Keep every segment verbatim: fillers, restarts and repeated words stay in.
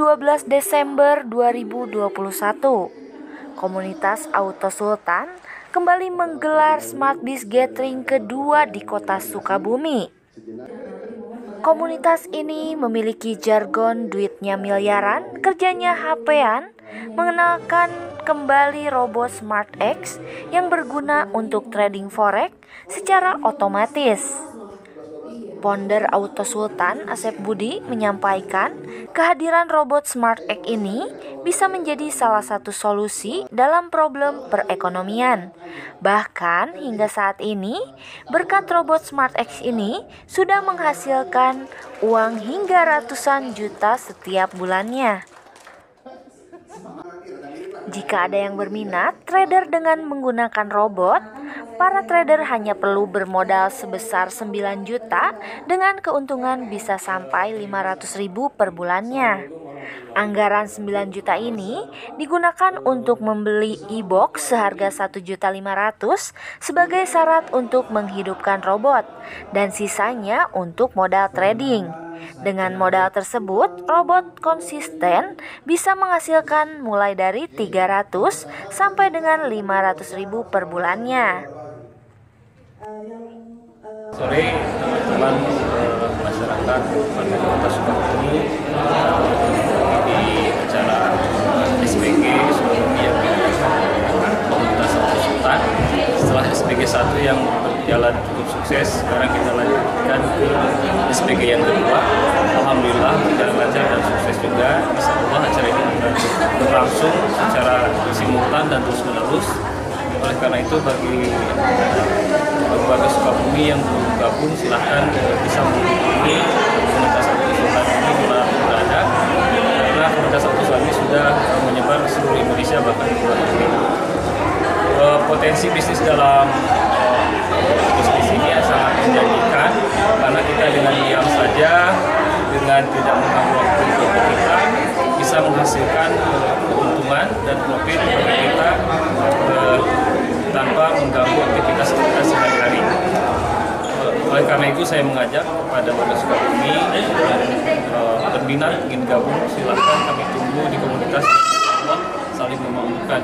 dua belas Desember dua ribu dua puluh satu, komunitas Auto Sultan kembali menggelar Smart Biz Gathering kedua di kota Sukabumi. Komunitas ini memiliki jargon duitnya miliaran, kerjanya H P-an, mengenalkan kembali robot Smart X yang berguna untuk trading forex secara otomatis. Founder Auto Sultan, Asep Budi, menyampaikan kehadiran robot Smart X ini bisa menjadi salah satu solusi dalam problem perekonomian. Bahkan hingga saat ini, berkat robot Smart X ini sudah menghasilkan uang hingga ratusan juta setiap bulannya. Jika ada yang berminat trader dengan menggunakan robot, para trader hanya perlu bermodal sebesar sembilan juta dengan keuntungan bisa sampai lima ratus ribu per bulannya. Anggaran sembilan juta ini digunakan untuk membeli e-box seharga satu juta lima ratus ribu sebagai syarat untuk menghidupkan robot dan sisanya untuk modal trading. Dengan modal tersebut, robot konsisten bisa menghasilkan mulai dari tiga ratus sampai dengan lima ratus ribu per bulannya. Sore teman-teman masyarakat warga Kota Sukabumi di acara S P G Sukabumi yang diadakan komunitas Auto Sultan. Setelah S P G satu yang berjalan cukup sukses, sekarang kita lanjutkan ke S P G yang kedua. Alhamdulillah berjalan lancar dan sukses juga. Insyaallah acara ini akan berlangsung secara simultan dan terus menerus. Oleh karena itu bagi warga Sukabumi yang belum gabung silahkan bisa menghubungi komunitas Auto Sultan ini dimanapun berada, karena komunitas Auto Sultan ini sudah menyebar ke seluruh Indonesia bahkan di luar negeri. Potensi bisnis dalam bisnis ini sangat menjanjikan karena kita dengan diam saja, dengan tidak mengganggu waktu kerja kita, bisa menghasilkan keuntungan dan profit bagi kita eh, tanpa mengganggu aktivitas kita sehari-hari. Oleh karena itu saya mengajak kepada warga Sukabumi yang eh, berminat ingin gabung, silahkan kami tunggu di komunitas Allah saling memaafkan.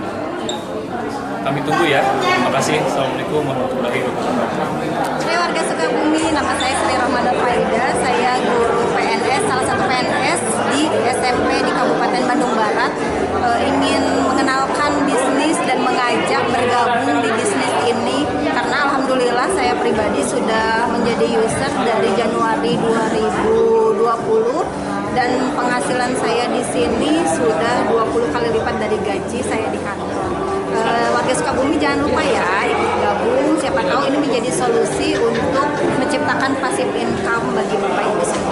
Kami tunggu ya. Terima kasih. Assalamualaikum warahmatullahi wabarakatuh. Hai warga Sukabumi, nama saya Sri Rahmada Faida. Saya guru P N S, salah satu P N S di S M P di Kabupaten Bandung Barat. E, ingin mengenalkan bisnis dan mengajak bergabung di bisnis ini karena alhamdulillah saya pribadi sudah menjadi user dari Januari dua ribu dua puluh dan penghasilan saya di sini sudah dua puluh kali lipat dari gaji saya di kantor. Uh, warga Sukabumi jangan lupa ya ikut gabung, siapa tahu ini menjadi solusi untuk menciptakan passive income bagi Bapak Ibu semua.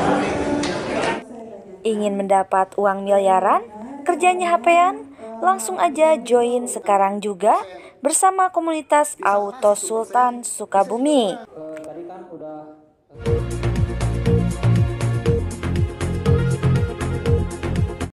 Ingin mendapat uang miliaran? Kerjanya H P-an? Langsung aja join sekarang juga bersama komunitas Auto Sultan Sukabumi. Tadi kan udah